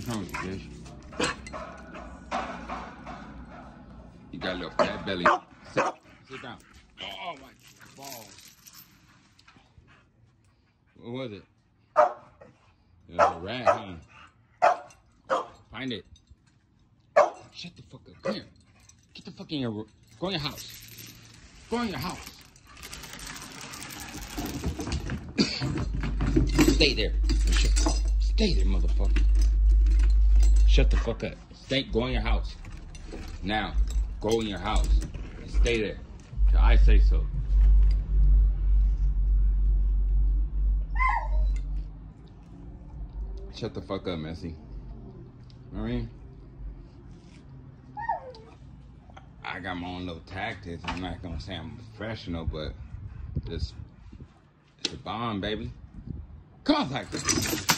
wrong with you, bitch? You got a little fat belly. Sit down. Oh, my balls. What was it? It was a rat, huh? Find it. Shut the fuck up. Come here. Get the fuck in your room. Go in your house. Go in your house. Stay there. Stay there, motherfucker. Shut the fuck up. Go in your house. Now, go in your house. And stay there. Till I say so. Shut the fuck up, Messy. I mean, I got my own little tactics. I'm not gonna say I'm professional, but it's a bomb, baby. Come on, tactics.